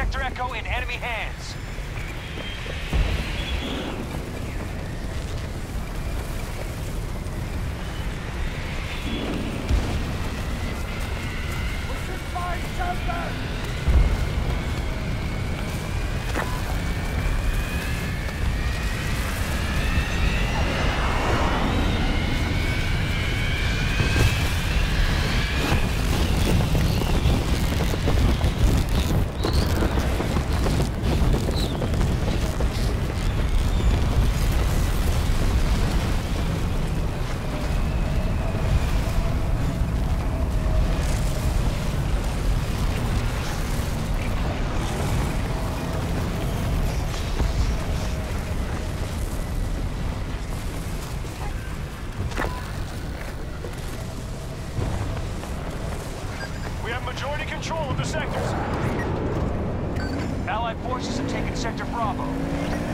Sector Echo in enemy hands. We should find shelter! We have majority control of the sectors. Allied forces have taken Sector Bravo.